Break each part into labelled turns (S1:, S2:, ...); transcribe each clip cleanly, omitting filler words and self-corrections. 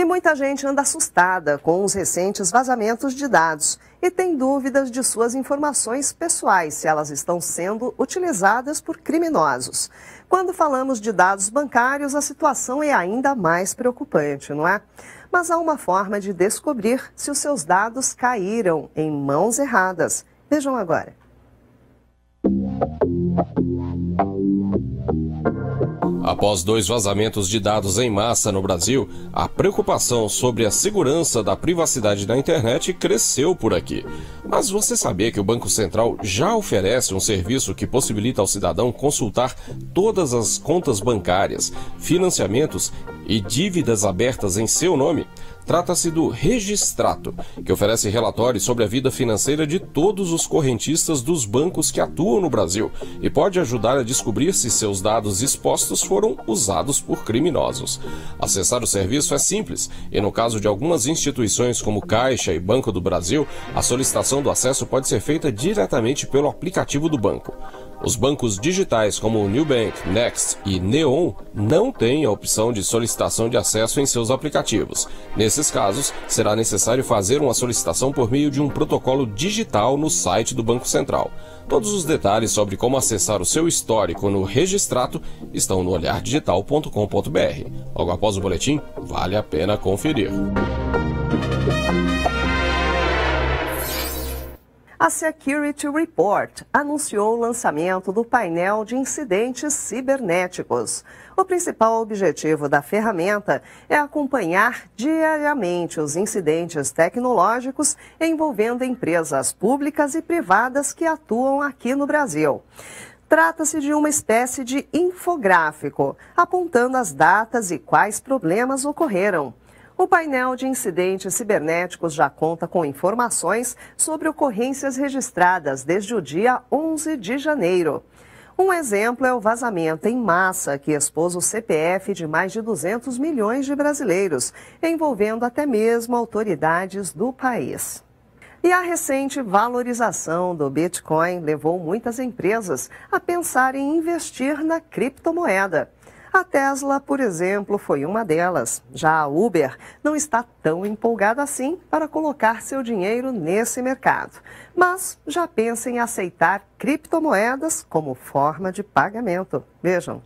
S1: E muita gente anda assustada com os recentes vazamentos de dados e tem dúvidas de suas informações pessoais, se elas estão sendo utilizadas por criminosos. Quando falamos de dados bancários, a situação é ainda mais preocupante, não é? Mas há uma forma de descobrir se os seus dados caíram em mãos erradas. Vejam agora.
S2: Após 2 vazamentos de dados em massa no Brasil, a preocupação sobre a segurança da privacidade na internet cresceu por aqui. Mas você sabia que o Banco Central já oferece um serviço que possibilita ao cidadão consultar todas as contas bancárias, financiamentos e dívidas abertas em seu nome? Trata-se do Registrato, que oferece relatórios sobre a vida financeira de todos os correntistas dos bancos que atuam no Brasil e pode ajudar a descobrir se seus dados expostos foram usados por criminosos. Acessar o serviço é simples e, no caso de algumas instituições como Caixa e Banco do Brasil, a solicitação do acesso pode ser feita diretamente pelo aplicativo do banco. Os bancos digitais como o Nubank, Next e Neon não têm a opção de solicitação de acesso em seus aplicativos. Nesses casos, será necessário fazer uma solicitação por meio de um protocolo digital no site do Banco Central. Todos os detalhes sobre como acessar o seu histórico no Registrato estão no olhardigital.com.br. Logo após o boletim, vale a pena conferir.
S1: A Security Report anunciou o lançamento do painel de incidentes cibernéticos. O principal objetivo da ferramenta é acompanhar diariamente os incidentes tecnológicos envolvendo empresas públicas e privadas que atuam aqui no Brasil. Trata-se de uma espécie de infográfico, apontando as datas e quais problemas ocorreram. O painel de incidentes cibernéticos já conta com informações sobre ocorrências registradas desde o dia 11 de janeiro. Um exemplo é o vazamento em massa que expôs o CPF de mais de 200 milhões de brasileiros, envolvendo até mesmo autoridades do país. E a recente valorização do Bitcoin levou muitas empresas a pensar em investir na criptomoeda. A Tesla, por exemplo, foi uma delas. Já a Uber não está tão empolgada assim para colocar seu dinheiro nesse mercado, mas já pensa em aceitar criptomoedas como forma de pagamento. Vejam.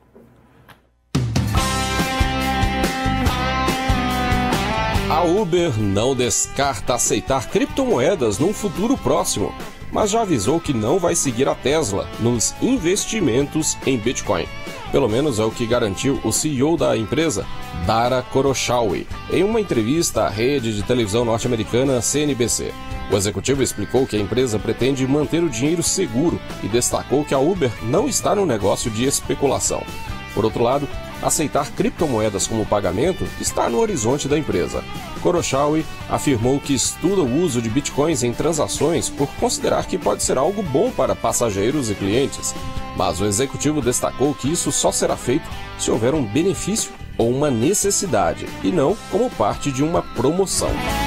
S2: A Uber não descarta aceitar criptomoedas num futuro próximo, mas já avisou que não vai seguir a Tesla nos investimentos em Bitcoin. Pelo menos é o que garantiu o CEO da empresa, Dara Khosrowshahi, em uma entrevista à rede de televisão norte-americana CNBC. O executivo explicou que a empresa pretende manter o dinheiro seguro e destacou que a Uber não está no negócio de especulação. Por outro lado, aceitar criptomoedas como pagamento está no horizonte da empresa. Khosrowshahi afirmou que estuda o uso de bitcoins em transações por considerar que pode ser algo bom para passageiros e clientes. Mas o executivo destacou que isso só será feito se houver um benefício ou uma necessidade, e não como parte de uma promoção.